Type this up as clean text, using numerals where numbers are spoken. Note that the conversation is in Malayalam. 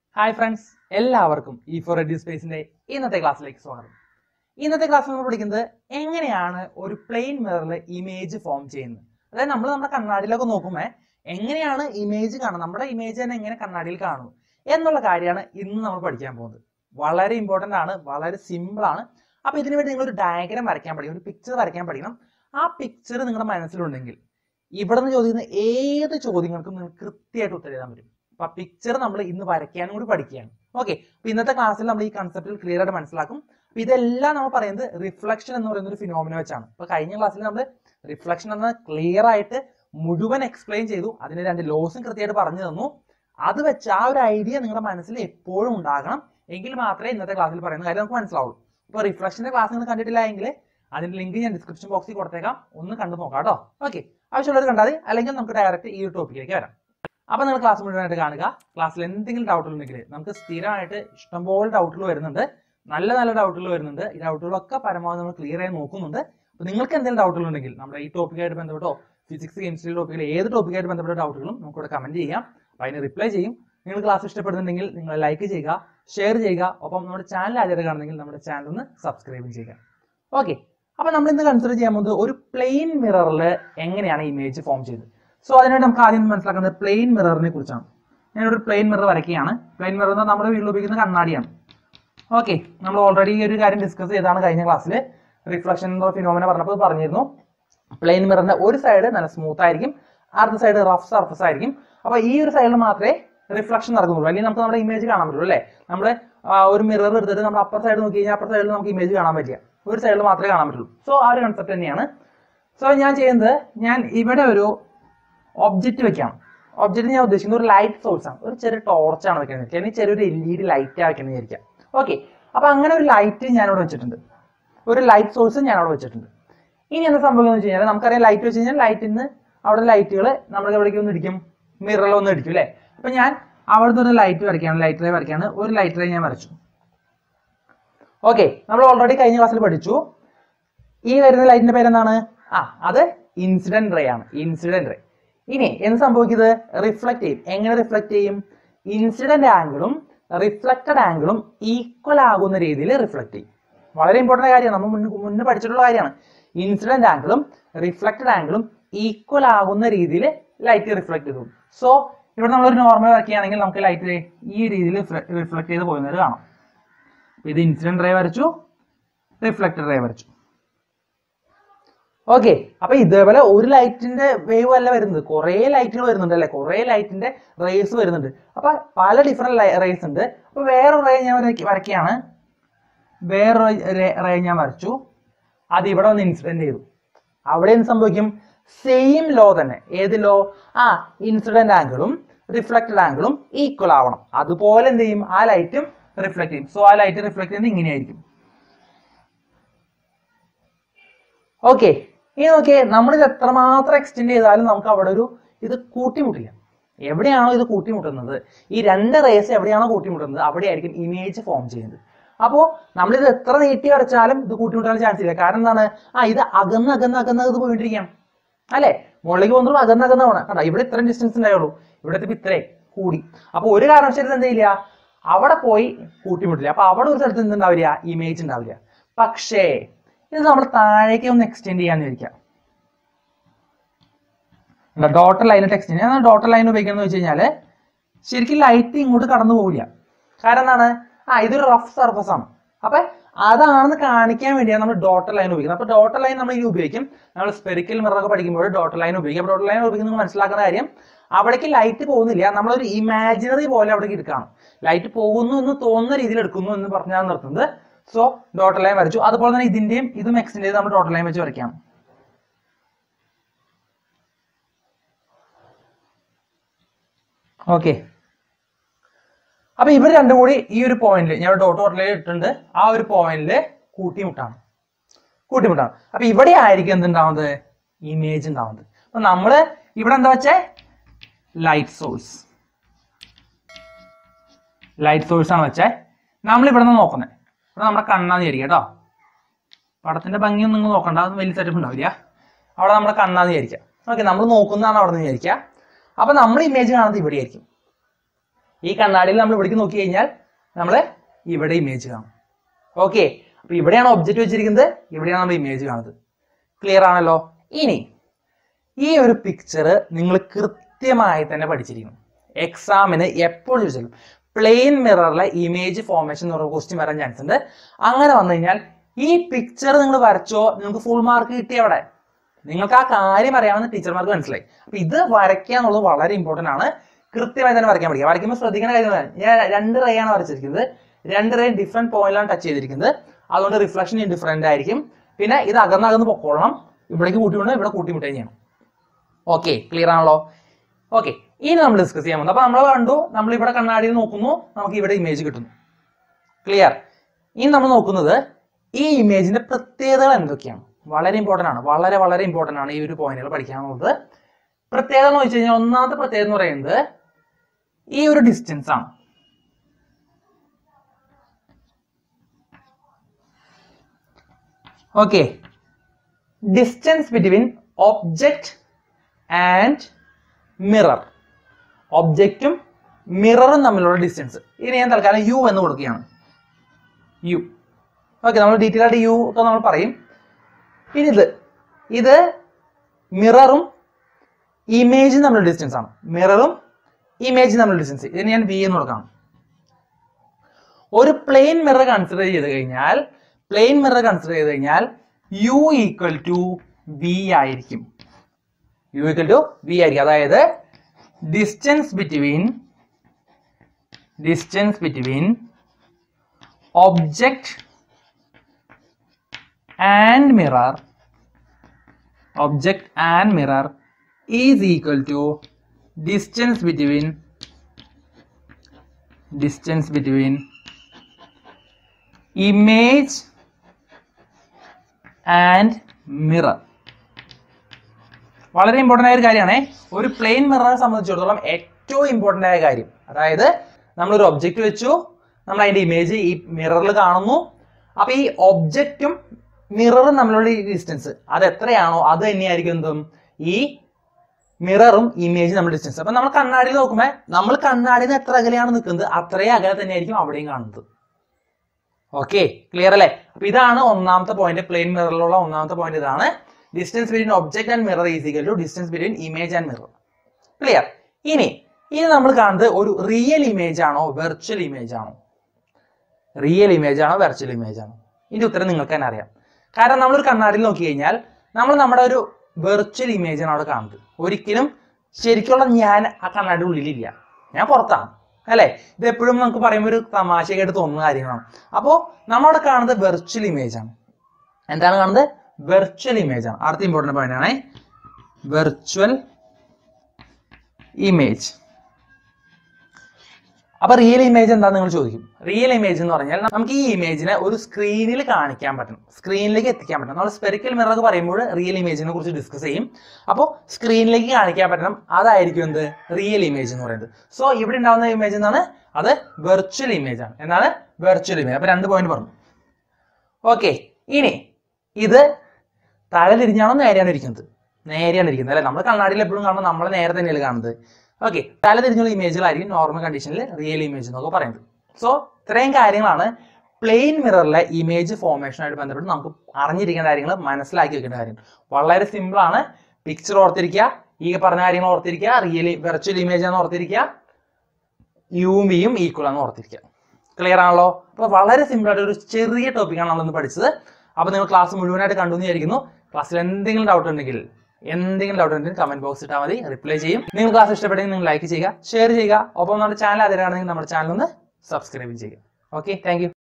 ഹായ് ഫ്രണ്ട്സ്, എല്ലാവർക്കും E4 Ready സ്പേസിന്റെ ഇന്നത്തെ ക്ലാസ്സിലേക്ക് സ്വാഗതം. ഇന്നത്തെ ക്ലാസ്സിൽ നമ്മൾ പഠിക്കുന്നത് എങ്ങനെയാണ് ഒരു പ്ലെയിൻ മിററിൽ ഇമേജ് ഫോം ചെയ്യുന്നത്. അതായത് നമ്മുടെ കണ്ണാടിയിലൊക്കെ നോക്കുമ്പോൾ എങ്ങനെയാണ് ഇമേജ് കാണുന്നത്, നമ്മുടെ ഇമേജ് തന്നെ എങ്ങനെ കണ്ണാടിയിൽ കാണും എന്നുള്ള കാര്യമാണ് ഇന്ന് നമ്മൾ പഠിക്കാൻ പോകുന്നത്. വളരെ ഇമ്പോർട്ടന്റ് ആണ്, വളരെ സിമ്പിൾ ആണ്. അപ്പൊ ഇതിനു വേണ്ടി നിങ്ങൾ ഒരു ഡയഗ്രാം വരയ്ക്കാൻ പഠിക്കണം, ഒരു പിക്ചർ വരയ്ക്കാൻ പഠിക്കണം. ആ പിക്ചർ നിങ്ങളുടെ മനസ്സിലുണ്ടെങ്കിൽ ഇവിടെ നിന്ന് ചോദിക്കുന്ന ഏത് ചോദ്യങ്ങൾക്കും നിങ്ങൾക്ക് കൃത്യമായിട്ട് ഉത്തരം എഴുതാൻ പറ്റും. അപ്പൊ ആ പിക്ചർ നമ്മൾ ഇന്ന് വരയ്ക്കാനും കൂടി പഠിക്കുകയാണ്. ഓക്കെ, അപ്പൊ ഇന്നത്തെ ക്ലാസ്സിൽ നമ്മൾ ഈ കൺസെപ്റ്റിൽ ക്ലിയർ ആയിട്ട് മനസ്സിലാക്കും. അപ്പൊ ഇതെല്ലാം നമ്മൾ പറയുന്നത് റിഫ്ലക്ഷൻ എന്ന് പറയുന്ന ഒരു ഫിനോമിന വെച്ചാണ്. അപ്പൊ കഴിഞ്ഞ ക്ലാസ്സിൽ നമ്മൾ റിഫ്ലക്ഷൻ എന്ന ക്ലിയർ ആയിട്ട് മുഴുവൻ എക്സ്പ്ലെയിൻ ചെയ്തു, അതിന് 2 ലോസും കൃത്യമായിട്ട് പറഞ്ഞു തന്നു. അത് വെച്ച് ആ ഒരു ഐഡിയ നിങ്ങളുടെ മനസ്സിൽ എപ്പോഴും ഉണ്ടാകണം, എങ്കിൽ മാത്രമേ ഇന്നത്തെ ക്ലാസ്സിൽ പറയുന്ന കാര്യം നമുക്ക് മനസ്സിലാവുള്ളൂ. ഇപ്പൊ റിഫ്ലക്ഷന്റെ ക്ലാസ് നിങ്ങൾ കണ്ടിട്ടില്ല എങ്കിൽ അതിന്റെ ലിങ്ക് ഞാൻ ഡിസ്ക്രിപ്ഷൻ ബോക്സിൽ കൊടുത്തേക്കാം, ഒന്ന് കണ്ടു നോക്കാം കേട്ടോ. ഓക്കെ, ആവശ്യമുള്ളത് കണ്ടാൽ മതി, അല്ലെങ്കിൽ നമുക്ക് ഡയറക്റ്റ് ഈ ഒരു ടോപ്പിക്കിലേക്ക് വരാം. അപ്പൊ നിങ്ങൾ ക്ലാസ് മുഴുവനായിട്ട് കാണുക. ക്ലാസ്സിൽ എന്തെങ്കിലും ഡൗട്ടുകൾ ഉണ്ടെങ്കിൽ നമുക്ക് സ്ഥിരമായിട്ട് ഇഷ്ടംപോലെ ഡൗട്ടുകൾ വരുന്നുണ്ട്, നല്ല നല്ല ഡൗട്ടുകൾ വരുന്നുണ്ട്. ഈ ഡൗട്ടുകളൊക്കെ പരമാവധി നമ്മൾ ക്ലിയർ ആയി നോക്കുന്നുണ്ട്. അപ്പൊ നിങ്ങൾക്ക് എന്തെങ്കിലും ഡൗട്ടുകൾ ഉണ്ടെങ്കിൽ നമ്മുടെ ഈ ടോപ്പിക്കായിട്ട് ബന്ധപ്പെട്ടോ ഫിസിക്സ് കെമിസ്ട്രി ടോപ്പിക്കിൽ ഏത് ടോപ്പിക്കായിട്ട് ബന്ധപ്പെട്ട ഡൗട്ടുകളും നമുക്കിവിടെ കമന്റ് ചെയ്യാം, അപ്പൊ അതിന് റിപ്ലൈ ചെയ്യും. നിങ്ങൾ ക്ലാസ് ഇഷ്ടപ്പെടുന്നുണ്ടെങ്കിൽ നിങ്ങൾ ലൈക്ക് ചെയ്യുക, ഷെയർ ചെയ്യുക, ഒപ്പം നമ്മുടെ ചാനൽ ആദ്യമായിട്ട് കാണുന്നെങ്കിൽ നമ്മുടെ ചാനൽ ഒന്ന് സബ്സ്ക്രൈബ് ചെയ്യുക. ഓക്കെ, അപ്പൊ നമ്മൾ ഇന്ന് കൺസിഡർ ചെയ്യാൻ പോകുന്നത് ഒരു പ്ലെയിൻ മിററിൽ എങ്ങനെയാണ് ഇമേജ് ഫോം ചെയ്തത്. സോ അതിനായിട്ട് നമുക്ക് ആദ്യം മനസ്സിലാക്കുന്നത് പ്ലെയിൻ മിററിനെ കുറിച്ചാണ്. ഞാനൊരു പ്ലെയിൻ മിറർ വരയ്ക്കുകയാണ്. പ്ലെയിൻ മിറർ എന്ന് നമ്മുടെ വീട്ടിൽ ഉപയോഗിക്കുന്ന കണ്ണാടിയാണ്. ഓക്കെ, നമ്മൾ ഓൾറെഡി ഈ ഒരു കാര്യം ഡിസ്കസ് ചെയ്താണ് കഴിഞ്ഞ ക്ലാസ്സിൽ. റിഫ്ലക്ഷൻ എന്ന ഫിനോമിന പറഞ്ഞപ്പോൾ പറഞ്ഞിരുന്നു, പ്ലെയിൻ മിററിന്റെ ഒരു സൈഡ് നല്ല സ്മൂത്ത് ആയിരിക്കും, അടുത്ത സൈഡ് റഫ് സർഫസ് ആയിരിക്കും. അപ്പൊ ഈ ഒരു സൈഡിൽ മാത്രമേ റിഫ്ലക്ഷൻ നടക്കുന്നുള്ളൂ, അല്ലെങ്കിൽ നമുക്ക് നമ്മുടെ ഇമേജ് കാണാൻ പറ്റുള്ളൂ അല്ലേ. നമ്മുടെ ഒരു മിറർ എടുത്തിട്ട് നമ്മൾ അപ്പർ സൈഡ് നോക്കി കഴിഞ്ഞാൽ അപ്പർ സൈഡിൽ നമുക്ക് ഇമേജ് കാണാൻ പറ്റില്ല, ഒരു സൈഡിൽ മാത്രമേ കാണാൻ പറ്റുള്ളൂ. സോ ആ ഒരു കൺസെപ്റ്റ് തന്നെയാണ്. സോ ഞാൻ ചെയ്യുന്നത്, ഞാൻ ഇവിടെ ഒരു ഒബ്ജക്റ്റ് വെക്കാം. ഒബ്ജക്റ്റ് ഞാൻ ഉദ്ദേശിക്കുന്നത് ഒരു ലൈറ്റ് സോഴ്സ് ആണ്, ഒരു ചെറിയ ടോർച്ചാണ് വെക്കുന്നത്, അല്ലെങ്കിൽ ചെറിയൊരു LED ലൈറ്റ് ആക്കുന്നത് വിചാരിക്കാം. ഓക്കെ, അപ്പൊ അങ്ങനെ ഒരു ലൈറ്റ് ഞാൻ ഇവിടെ വെച്ചിട്ടുണ്ട്, ഒരു ലൈറ്റ് സോഴ്സ് ഞാൻ അവിടെ വെച്ചിട്ടുണ്ട്. ഇനി എന്താ സംഭവിക്കുന്നത് വെച്ച് കഴിഞ്ഞാൽ, നമുക്കറിയാം ലൈറ്റ് വെച്ച് കഴിഞ്ഞാൽ ലൈറ്റിന്ന് അവിടെ ലൈറ്റുകൾ നമ്മുടെ എവിടേക്ക് ഒന്ന് ഇടിക്കും, മിററിലൊന്നും ഇടിക്കും അല്ലേ. അപ്പൊ ഞാൻ അവിടുത്തെ ഒരു ലൈറ്റ് വരയ്ക്കാണ്, ലൈറ്റ് റേ വരയ്ക്കാണ്. ഒരു ലൈറ്റ് റേ ഞാൻ വരച്ചു. ഓക്കെ, നമ്മൾ ഓൾറെഡി കഴിഞ്ഞ ക്ലാസ്സിൽ പഠിച്ചു. ഈ വരുന്ന ലൈറ്റിന്റെ പേരെന്താണ്? അത് ഇൻസിഡന്റ് റേ ആണ്, ഇൻസിഡന്റ് റേ. ഇനി എന്ത് സംഭവിക്കുന്നത്? റിഫ്ലക്ട് ചെയ്യും. എങ്ങനെ റിഫ്ലക്ട് ചെയ്യും? ഇൻസിഡന്റ് ആംഗിളും റിഫ്ലക്റ്റഡ് ആംഗിളും ഈക്വൽ ആകുന്ന രീതിയിൽ റിഫ്ലക്ട് ചെയ്യും. വളരെ ഇമ്പോർട്ടന്റ് കാര്യമാണ്, നമ്മൾ മുന്നേ പഠിച്ചിട്ടുള്ള കാര്യമാണ്. ഇൻസിഡന്റ് ആംഗിളും റിഫ്ലക്റ്റഡ് ആംഗിളും ഈക്വൽ ആകുന്ന രീതിയിൽ ലൈറ്റ് റിഫ്ലക്ട് ചെയ്തു. സോ ഇവിടെ നമ്മളൊരു നോർമൽ വരയ്ക്കുകയാണെങ്കിൽ നമുക്ക് ലൈറ്റ് ഈ രീതിയിൽ റിഫ്ലക്ട് ചെയ്ത് പോകുന്നത് കാണാം. ഇത് ഇൻസിഡന്റ് റേ വരച്ചു, റിഫ്ലക്റ്റഡ് റേ വരച്ചു. ഓക്കെ, അപ്പൊ ഇതേപോലെ ഒരു ലൈറ്റിന്റെ വേവ് അല്ല വരുന്നത്, കുറെ ലൈറ്റുകൾ വരുന്നുണ്ട് അല്ലെ, കുറെ ലൈറ്റിന്റെ റേസ് വരുന്നുണ്ട്. അപ്പൊ പല ഡിഫറെന്റ് റേസ് ഉണ്ട്. അപ്പൊ വേറൊരു റേ ഞാൻ വരയ്ക്കുകയാണ്, വേറൊരു റേ ഞാൻ വരച്ചു, അത് ഇവിടെ ഒന്ന് ഇൻസിഡന്റ് ചെയ്തു. അവിടെ എന്ത് സംഭവിക്കും? സെയിം ലോ തന്നെ. ഏത് ലോ? ഇൻസിഡന്റ് ആംഗിളും റിഫ്ലക്റ്റഡ് ആംഗിളും ഈക്വൽ ആവണം. അതുപോലെ എന്ത് ചെയ്യും? ആ ലൈറ്റും റിഫ്ലക്ട് ചെയ്യും. സോ ആ ലൈറ്റ് റിഫ്ലക്ട് ചെയ്യുന്നത് ഇങ്ങനെയായിരിക്കും. ഓക്കെ, ഇനി നോക്കിയേ, നമ്മളിത് എത്രമാത്രം എക്സ്റ്റെൻഡ് ചെയ്താലും നമുക്ക് അവിടെ ഒരു ഇത് കൂട്ടിമുട്ടില്ല. എവിടെയാണോ ഇത് കൂട്ടിമുട്ടുന്നത്, ഈ 2 റേസ് എവിടെയാണോ കൂട്ടിമുട്ടുന്നത് അവിടെ ആയിരിക്കും ഇമേജ് ഫോം ചെയ്യുന്നത്. അപ്പോൾ നമ്മളിത് എത്ര നീട്ടി വരച്ചാലും ഇത് കൂട്ടിമുട്ടാൻ ചാൻസ് ഇല്ല. കാരണം എന്താണ്? ഇത് അകന്ന് ഇത് പോയിട്ടിരിക്കാം അല്ലെ. മുകളിലേക്ക് പോകുമ്പോൾ അകന്ന് പോകണം. കണ്ടോ, ഇവിടെ ഇത്രയും ഡിസ്റ്റൻസ് ഉണ്ടായുള്ളൂ, ഇവിടെ ഇത്രയും കൂടി. അപ്പൊ ഒരു കാരണവശാലും എന്ത് ചെയ്യില്ല, അവിടെ പോയി കൂട്ടിമുട്ടില്ല. അപ്പൊ അവിടെ ഒരു സ്ഥലത്ത് എന്തുണ്ടാവില്ല, ഇമേജ് ഉണ്ടാവില്ല. പക്ഷേ ഇത് നമ്മൾ താഴേക്ക് ഒന്ന് എക്സ്റ്റെൻഡ് ചെയ്യാന്ന് വിചാരിക്കാം. ഡോട്ടർ ലൈനായിട്ട് എക്സ്റ്റെൻഡ് ചെയ്യാം. ഡോട്ടർ ലൈൻ ഉപയോഗിക്കുന്നത് വെച്ച് കഴിഞ്ഞാല് ശരിക്കും ലൈറ്റ് ഇങ്ങോട്ട് കടന്നു പോവില്ല. കാരണം എന്താണ്? ഇതൊരു റഫ് സർഫസ് ആണ്. അപ്പൊ അതാണെന്ന് കാണിക്കാൻ വേണ്ടിയാണ് നമ്മൾ ഡോട്ടർ ലൈൻ ഉപയോഗിക്കുന്നത്. അപ്പൊ ഡോട്ടർ ലൈൻ നമ്മൾ ഇനി ഉപയോഗിക്കും. നമ്മൾ സ്പെറിക്കൽ മിററൊക്കെ പഠിക്കുമ്പോൾ ഡോട്ടർ ലൈൻ ഉപയോഗിക്കും. അപ്പൊ ഡോട്ടർ ലൈൻ ഉപയോഗിക്കുന്നത് മനസ്സിലാക്കുന്ന കാര്യം, അവിടേക്ക് ലൈറ്റ് പോകുന്നില്ല, നമ്മളൊരു ഇമാജിനറി പോലെ അവിടേക്ക് എടുക്കണം. ലൈറ്റ് പോകുന്നു എന്ന് തോന്നുന്ന രീതിയിൽ എടുക്കുന്നു എന്ന് പറഞ്ഞാൽ നിർത്തുന്നത്. സോ ഡോട്ടർ ലൈൻ വരച്ചു. അതുപോലെ തന്നെ ഇതിന്റെയും ഇതും എക്സ്റ്റെൻഡ് ചെയ്ത് നമ്മൾ ഡോട്ടർ ലൈൻ വെച്ച് വരയ്ക്കാം. ഓക്കെ, അപ്പൊ ഇവർ രണ്ടും കൂടി ഈ ഒരു പോയിന്റിൽ ഞാൻ ഡോട്ടർ ലൈൻ ഇട്ടിട്ടുണ്ട്, ആ ഒരു പോയിന്റില് കൂട്ടിമുട്ടാണ്. അപ്പൊ ഇവിടെ ആയിരിക്കും എന്തുണ്ടാവുന്നത്? ഇമേജ് ഉണ്ടാവുന്നത്. അപ്പൊ നമ്മള് ഇവിടെ എന്താ വെച്ചേ? ലൈറ്റ് സോഴ്സ് ആണ് വെച്ചേ. നമ്മൾ ഇവിടെ നിന്ന് നോക്കുന്നത്, ഇവിടെ നമ്മുടെ കണ്ണാന്ന് വിചാരിക്കുക കേട്ടോ. പടത്തിന്റെ ഭംഗിയൊന്നും നിങ്ങൾ നോക്കണ്ട, അതൊന്നും വലിയ സെറ്റപ്പ് ഉണ്ടാവില്ല. അവിടെ നമ്മുടെ കണ്ണാന്ന് വിചാരിക്കുക. ഓക്കെ, നമ്മൾ നോക്കുന്നതാണ് അവിടെ നിന്ന് വിചാരിക്കുക. അപ്പൊ നമ്മൾ ഇമേജ് കാണുന്നത് ഇവിടെ ആയിരിക്കും. ഈ കണ്ണാടിയിൽ നമ്മൾ ഇവിടേക്ക് നോക്കി കഴിഞ്ഞാൽ നമ്മൾ ഇവിടെ ഇമേജ് കാണും. ഓക്കെ, അപ്പൊ ഇവിടെയാണ് ഒബ്ജക്റ്റ് വെച്ചിരിക്കുന്നത്, ഇവിടെയാണ് നമ്മൾ ഇമേജ് കാണുന്നത്. ക്ലിയർ ആണല്ലോ? ഇനി ഈ ഒരു പിക്ചർ നിങ്ങൾ കൃത്യമായി തന്നെ പഠിച്ചിരിക്കണം. എക്സാമിന് എപ്പോഴും ചോദിച്ചാലും പ്ലെയിൻ മിററിലെ ഇമേജ് ഫോർമേഷൻ എന്ന് പറയുന്ന ക്വസ്റ്റ്യൻ വരാൻ ചാൻസ് ഉണ്ട്. അങ്ങനെ വന്നു കഴിഞ്ഞാൽ ഈ പിക്ചർ നിങ്ങൾ വരച്ചോ, നിങ്ങൾക്ക് ഫുൾ മാർക്ക് കിട്ടി. അവിടെ നിങ്ങൾക്ക് ആ കാര്യം അറിയാമെന്ന് ടീച്ചർമാർക്ക് മനസ്സിലായി. അപ്പൊ ഇത് വരയ്ക്കുക എന്നുള്ളത് വളരെ ഇമ്പോർട്ടന്റ് ആണ്. കൃത്യമായി തന്നെ വരയ്ക്കാൻ പഠിക്കുക. വരയ്ക്കുമ്പോൾ ശ്രദ്ധിക്കേണ്ട കാര്യമാണ്, ഞാൻ 2 റേ ആണ് വരച്ചിരിക്കുന്നത്. 2 റേ ഡിഫറെന്റ് പോയിന്റിലാണ് ടച്ച് ചെയ്തിരിക്കുന്നത്. അതുകൊണ്ട് റിഫ്ലക്ഷൻ ഡിഫറെന്റ് ആയിരിക്കും. പിന്നെ ഇത് അകന്നകന്ന് പൊക്കോളണം. ഇവിടേക്ക് കൂട്ടിമുട്ടും, ഇവിടെ കൂട്ടിമുട്ടുകയും ചെയ്യണം. ഓക്കെ, ക്ലിയർ ആണല്ലോ? ഓക്കെ, ഇനി നമ്മൾ ഡിസ്കസ് ചെയ്യാൻ പോകുന്നത്, അപ്പൊ നമ്മൾ കണ്ടു, നമ്മൾ ഇവിടെ കണ്ണാടിയിൽ നോക്കുന്നു, നമുക്ക് ഇവിടെ ഇമേജ് കിട്ടുന്നു. ക്ലിയർ? ഇനി നമ്മൾ നോക്കുന്നത് ഈ ഇമേജിന്റെ പ്രത്യേകതകൾ എന്തൊക്കെയാണ്. വളരെ ഇമ്പോർട്ടന്റ് ആണ്, വളരെ വളരെ ഇമ്പോർട്ടന്റ് ആണ് ഈ ഒരു പോയിന്റുകൾ പഠിക്കാനുള്ളത്. പ്രത്യേകത എന്ന് വെച്ച് കഴിഞ്ഞാൽ ഒന്നാമത്തെ പ്രത്യേകത എന്ന് പറയുന്നത് ഈ ഒരു ഡിസ്റ്റൻസ് ആണ്. Okay, distance between object and mirror. ഒബ്ജക്റ്റും മിററും തമ്മിലുള്ള ഡിസ്റ്റൻസ്. ഇനി ഞാൻ തൽക്കാലം യു എന്ന് കൊടുക്കുകയാണ്. യു. ഓക്കെ, നമ്മൾ ഡീറ്റെയിൽ ആയിട്ട് യു ഒക്കെ നമ്മൾ പറയും. ഇനി ഇത് മിററും ഇമേജും തമ്മിലുള്ള ഡിസ്റ്റൻസ് ആണ്. മിററും ഇമേജും തമ്മിലുള്ള ഡിസ്റ്റൻസ്. ഇതിന് ഞാൻ വി എന്ന് കൊടുക്കാം. ഒരു പ്ലെയിൻ മിറർ കൺസിഡർ ചെയ്ത് കഴിഞ്ഞാൽ യു ഈക്വൽ ടു വി ആയിരിക്കും. യു ഈക്വൽ ടു വി ആയിരിക്കും. അതായത് distance between object and mirror is equal to distance between image and mirror. വളരെ ഇമ്പോർട്ടൻ്റ് ആയ ഒരു കാര്യമാണ്. ഒരു പ്ലെയിൻ മിററിനെ സംബന്ധിച്ചിടത്തോളം ഏറ്റവും ഇമ്പോർട്ടൻ്റ് ആയ കാര്യം, അതായത് നമ്മളൊരു ഒബ്ജക്റ്റ് വെച്ചു, നമ്മൾ അതിന്റെ ഇമേജ് ഈ മിററിൽ കാണുന്നു. അപ്പൊ ഈ ഒബ്ജക്റ്റും മിററും തമ്മിലുള്ള ഈ ഡിസ്റ്റൻസ് അത് എത്രയാണോ അത് തന്നെയായിരിക്കും എന്തും ഈ മിററും ഇമേജും തമ്മിലുള്ള ഡിസ്റ്റൻസ്. അപ്പൊ നമ്മൾ കണ്ണാടിയിൽ നോക്കുമ്പോൾ നമ്മൾ കണ്ണാടിയിൽ നിന്ന് എത്ര അകലെയാണ് നിൽക്കുന്നത് അത്രയും അകലെ തന്നെയായിരിക്കും അവിടെയും കാണുന്നത്. ഓക്കെ, ക്ലിയർ അല്ലേ? അപ്പൊ ഇതാണ് ഒന്നാമത്തെ പോയിന്റ്. പ്ലെയിൻ മിററിലുള്ള ഒന്നാമത്തെ പോയിന്റ് ഇതാണ്. Distance between object and mirror is equal to distance between image and mirror. Clear? ഇനി നമ്മൾ കാണുന്നത് ഒരു റിയൽ ഇമേജ് ആണോ വെർച്വൽ ഇമേജ് ആണോ? റിയൽ ഇമേജ് ആണോ വെർച്വൽ ഇമേജ് ആണോ? ഇതിന്റെ ഉത്തരം നിങ്ങൾക്ക് തന്നെ അറിയാം. കാരണം നമ്മളൊരു കണ്ണാടിയിൽ നോക്കി കഴിഞ്ഞാൽ നമ്മൾ നമ്മുടെ ഒരു വെർച്വൽ ഇമേജ് ആണ് അവിടെ കാണുന്നത്. ഒരിക്കലും ശരിക്കുള്ള ഞാൻ ആ കണ്ണാടിയുടെ ഉള്ളിലില്ല, ഞാൻ പുറത്താണ്, അല്ലെ? ഇത് എപ്പോഴും നമുക്ക് പറയുമ്പോൾ ഒരു തമാശയായിട്ട് തോന്നുന്ന കാര്യങ്ങളാണ്. അപ്പോൾ നമ്മളവിടെ കാണുന്നത് വെർച്വൽ ഇമേജ് ആണ്. എന്താണ് കാണുന്നത്? വെർച്വൽ ഇമേജ് ആണ്. അടുത്ത ഇമ്പോർട്ടന്റ് പോയിന്റ് ആണ് വെർച്വൽ ഇമേജ്. അപ്പൊ റിയൽ ഇമേജ് എന്താ നിങ്ങൾ ചോദിക്കും. റിയൽ ഇമേജ് എന്ന് പറഞ്ഞാൽ നമുക്ക് ഈ ഇമേജിനെ ഒരു സ്ക്രീനിൽ കാണിക്കാൻ പറ്റണം, സ്ക്രീനിലേക്ക് എത്തിക്കാൻ പറ്റണം. നമ്മൾ സ്പെറിക്കൽ മിറർ ഒക്കെ പറയുമ്പോൾ റിയൽ ഇമേജിനെ കുറിച്ച് ഡിസ്കസ് ചെയ്യും. അപ്പോൾ സ്ക്രീനിലേക്ക് കാണിക്കാൻ പറ്റണം, അതായിരിക്കും എന്ത് റിയൽ ഇമേജ് എന്ന് പറയുന്നത്. സോ ഇവിടെ ഉണ്ടാവുന്ന ഇമേജ് എന്താണ്? അത് വെർച്വൽ ഇമേജ് ആണ്. എന്താണ്? Virtual image. അപ്പൊ 2 പോയിന്റ് പറഞ്ഞു. ഓക്കെ, ഇനി ഇത് തല തിരിഞ്ഞാണോ നേരെയാണ് ഇരിക്കുന്നത്? നേരെയാണ് ഇരിക്കുന്നത്, അല്ലെ? നമ്മൾ കണ്ണാടിയിൽ എപ്പോഴും കാണുമ്പോൾ നമ്മൾ നേരെ തന്നെയാണ് കാണുന്നത്. ഓക്കെ, തല തിരിഞ്ഞുള്ള ഇമേജുകളായിരിക്കും നോർമൽ കണ്ടീഷനിൽ റിയൽ ഇമേജ് എന്നൊക്കെ പറയുന്നത്. സോ ഇത്രയും കാര്യങ്ങളാണ് പ്ലെയിൻ മിററിലെ ഇമേജ് ഫോർമേഷനുമായിട്ട് ബന്ധപ്പെട്ട് നമുക്ക് അറിഞ്ഞിരിക്കേണ്ട കാര്യങ്ങൾ, മനസ്സിലാക്കി വെക്കേണ്ട കാര്യങ്ങൾ. വളരെ സിമ്പിൾ ആണ്. പിക്ചർ ഓർത്തിരിക്കുക, ഈ പറഞ്ഞ കാര്യങ്ങൾ ഓർത്തിരിക്കുക, വെർച്വൽ ഇമേജ് ആണ് ഓർത്തിരിക്കുക, യുവും വിയും ഈക്വൽ ആണ് ഓർത്തിരിക്കുക. ക്ലിയർ ആണല്ലോ? അപ്പൊ വളരെ സിമ്പിൾ ആയിട്ട് ഒരു ചെറിയ ടോപ്പിക്കാണ് നമ്മളിന്ന് പഠിച്ചത്. അപ്പൊ നിങ്ങൾ ക്ലാസ് മുഴുവനായിട്ട് കണ്ടു എന്ന് വിചാരിക്കുന്നു. ക്ലാസ്സിൽ എന്തെങ്കിലും ഡൗട്ട് ഉണ്ടെങ്കിൽ കമന്റ് ബോക്സ് ഇട്ടാൽ മതി, റിപ്ലൈ ചെയ്യും. നിങ്ങൾ ക്ലാസ് ഇഷ്ടപ്പെട്ടെങ്കിൽ നിങ്ങൾ ലൈക്ക് ചെയ്യുക, ഷെയർ ചെയ്യുക. ഒപ്പം നമ്മുടെ ചാനൽ അതിലാണെങ്കിൽ നമ്മുടെ ചാനൽ ഒന്ന് സബ്സ്ക്രൈബ് ചെയ്യുക. Okay, thank U.